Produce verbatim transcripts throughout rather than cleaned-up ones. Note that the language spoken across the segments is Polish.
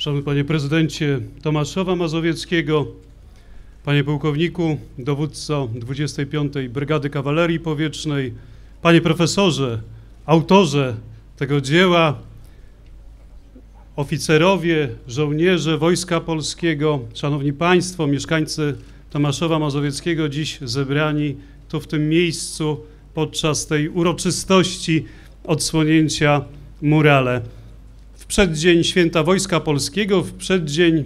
Szanowny Panie Prezydencie Tomaszowa Mazowieckiego, Panie Pułkowniku, Dowódco dwudziestej piątej Brygady Kawalerii Powietrznej, Panie Profesorze, autorze tego dzieła, oficerowie, żołnierze Wojska Polskiego, Szanowni Państwo, mieszkańcy Tomaszowa Mazowieckiego, dziś zebrani tu w tym miejscu podczas tej uroczystości odsłonięcia murale. W przeddzień Święta Wojska Polskiego, w przeddzień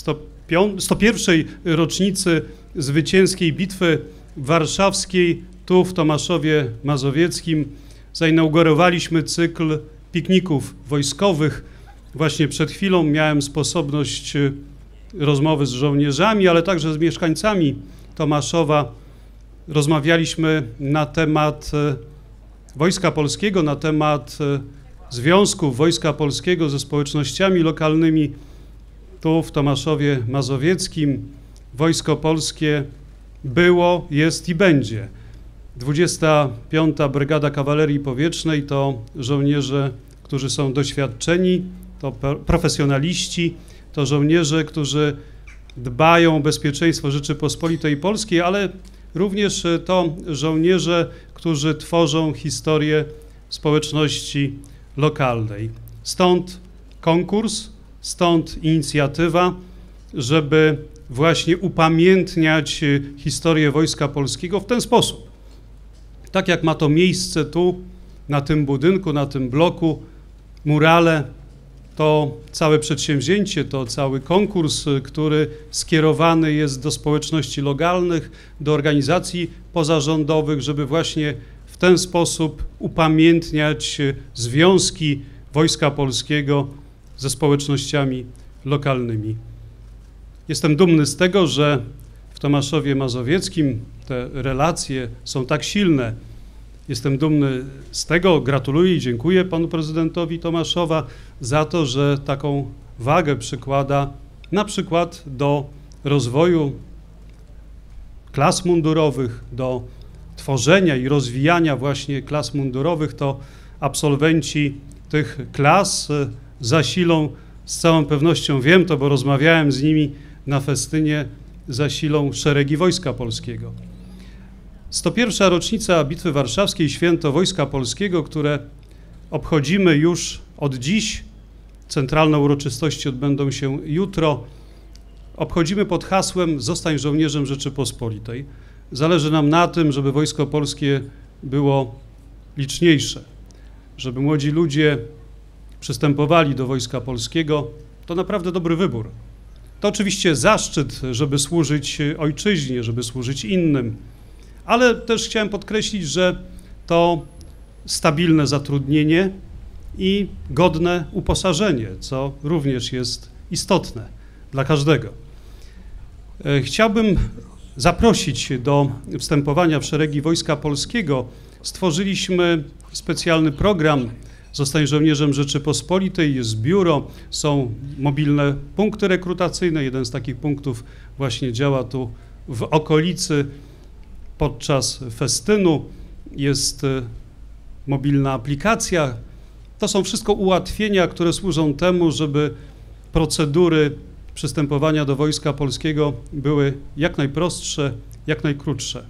sto pierwszej rocznicy zwycięskiej Bitwy Warszawskiej, tu w Tomaszowie Mazowieckim zainaugurowaliśmy cykl pikników wojskowych. Właśnie przed chwilą miałem sposobność rozmowy z żołnierzami, ale także z mieszkańcami Tomaszowa. Rozmawialiśmy na temat Wojska Polskiego, na temat związków Wojska Polskiego ze społecznościami lokalnymi. Tu w Tomaszowie Mazowieckim Wojsko Polskie było, jest i będzie. dwudziesta piąta Brygada Kawalerii Powietrznej to żołnierze, którzy są doświadczeni, to profesjonaliści, to żołnierze, którzy dbają o bezpieczeństwo Rzeczypospolitej Polskiej, ale również to żołnierze, którzy tworzą historię społeczności lokalnej. Stąd konkurs, stąd inicjatywa, żeby właśnie upamiętniać historię Wojska Polskiego w ten sposób. Tak jak ma to miejsce tu, na tym budynku, na tym bloku, murale, to całe przedsięwzięcie, to cały konkurs, który skierowany jest do społeczności lokalnych, do organizacji pozarządowych, żeby właśnie w ten sposób upamiętniać związki Wojska Polskiego ze społecznościami lokalnymi. Jestem dumny z tego, że w Tomaszowie Mazowieckim te relacje są tak silne. Jestem dumny z tego, gratuluję i dziękuję panu prezydentowi Tomaszowa za to, że taką wagę przykłada na przykład do rozwoju klas mundurowych, do tworzenia i rozwijania właśnie klas mundurowych. To absolwenci tych klas zasilą, z całą pewnością wiem to, bo rozmawiałem z nimi na festynie, zasilą szeregi Wojska Polskiego. sto pierwsza rocznica Bitwy Warszawskiej, Święto Wojska Polskiego, które obchodzimy już od dziś, centralne uroczystości odbędą się jutro, obchodzimy pod hasłem „Zostań żołnierzem Rzeczypospolitej”. Zależy nam na tym, żeby Wojsko Polskie było liczniejsze, żeby młodzi ludzie przystępowali do Wojska Polskiego. To naprawdę dobry wybór. To oczywiście zaszczyt, żeby służyć ojczyźnie, żeby służyć innym, ale też chciałem podkreślić, że to stabilne zatrudnienie i godne uposażenie, co również jest istotne dla każdego. Chciałbym zaprosić do wstępowania w szeregi Wojska Polskiego. Stworzyliśmy specjalny program „Zostań żołnierzem Rzeczypospolitej”, jest biuro, są mobilne punkty rekrutacyjne. Jeden z takich punktów właśnie działa tu w okolicy. Podczas festynu jest mobilna aplikacja. To są wszystko ułatwienia, które służą temu, żeby procedury przystępowania do Wojska Polskiego były jak najprostsze, jak najkrótsze.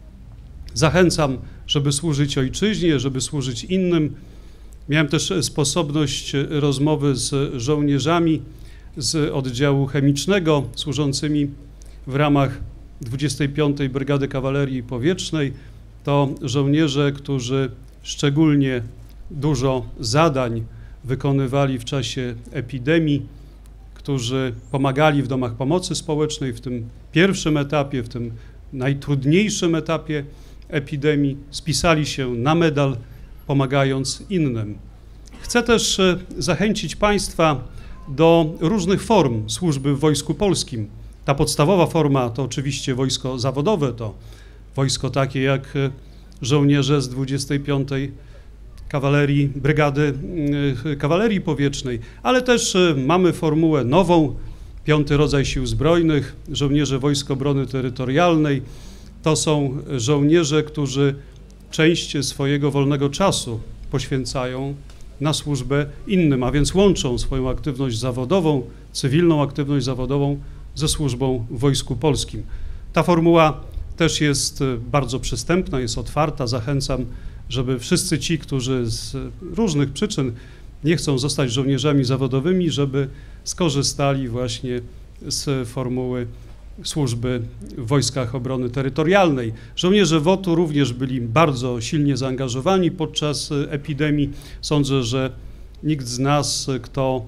Zachęcam, żeby służyć ojczyźnie, żeby służyć innym. Miałem też sposobność rozmowy z żołnierzami z oddziału chemicznego służącymi w ramach dwudziestej piątej Brygady Kawalerii Powietrznej. To żołnierze, którzy szczególnie dużo zadań wykonywali w czasie epidemii, którzy pomagali w domach pomocy społecznej w tym pierwszym etapie, w tym najtrudniejszym etapie epidemii, spisali się na medal, pomagając innym. Chcę też zachęcić Państwa do różnych form służby w Wojsku Polskim. Ta podstawowa forma to oczywiście wojsko zawodowe, to wojsko takie jak żołnierze z dwudziestej piątej Kawalerii, Brygady Kawalerii Powietrznej, ale też mamy formułę nową, piąty rodzaj Sił Zbrojnych, żołnierze Wojsk Obrony Terytorialnej. To są żołnierze, którzy część swojego wolnego czasu poświęcają na służbę innym, a więc łączą swoją aktywność zawodową cywilną aktywność zawodową ze służbą w Wojsku Polskim. Ta formuła też jest bardzo przystępna, jest otwarta. Zachęcam, żeby wszyscy ci, którzy z różnych przyczyn nie chcą zostać żołnierzami zawodowymi, żeby skorzystali właśnie z formuły służby w Wojskach Obrony Terytorialnej. Żołnierze W O T-u również byli bardzo silnie zaangażowani podczas epidemii. Sądzę, że nikt z nas, kto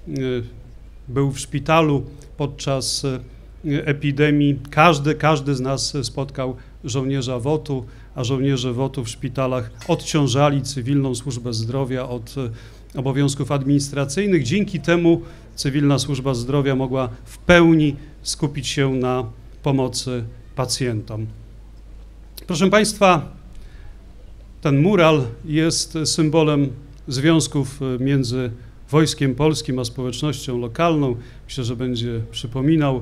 był w szpitalu podczas epidemii, każdy, każdy z nas spotkał żołnierza W O T-u, a żołnierze W O T-u w szpitalach odciążali cywilną służbę zdrowia od obowiązków administracyjnych. Dzięki temu cywilna służba zdrowia mogła w pełni skupić się na pomocy pacjentom. Proszę Państwa, ten mural jest symbolem związków między Wojskiem Polskim a społecznością lokalną. Myślę, że będzie przypominał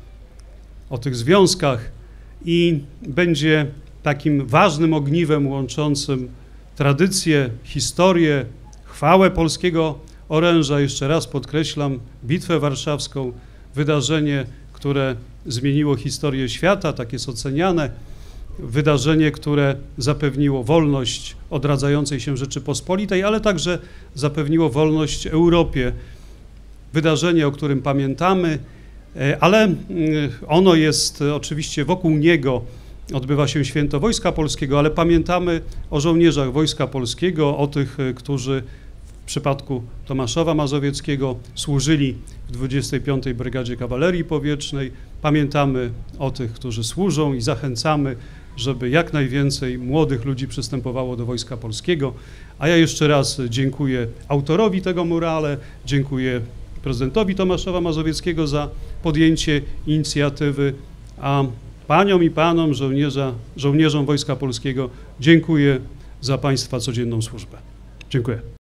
o tych związkach i będzie takim ważnym ogniwem łączącym tradycję, historię, chwałę polskiego oręża. Jeszcze raz podkreślam, Bitwę Warszawską, wydarzenie, które zmieniło historię świata, tak jest oceniane, wydarzenie, które zapewniło wolność odradzającej się Rzeczypospolitej, ale także zapewniło wolność Europie. Wydarzenie, o którym pamiętamy, ale ono jest oczywiście, wokół niego odbywa się święto Wojska Polskiego, ale pamiętamy o żołnierzach Wojska Polskiego, o tych, którzy w przypadku Tomaszowa Mazowieckiego służyli w dwudziestej piątej Brygadzie Kawalerii Powietrznej. Pamiętamy o tych, którzy służą i zachęcamy, żeby jak najwięcej młodych ludzi przystępowało do Wojska Polskiego. A ja jeszcze raz dziękuję autorowi tego murale, dziękuję prezydentowi Tomaszowa Mazowieckiego za podjęcie inicjatywy, a paniom i panom żołnierza, żołnierzom Wojska Polskiego dziękuję za Państwa codzienną służbę. Dziękuję.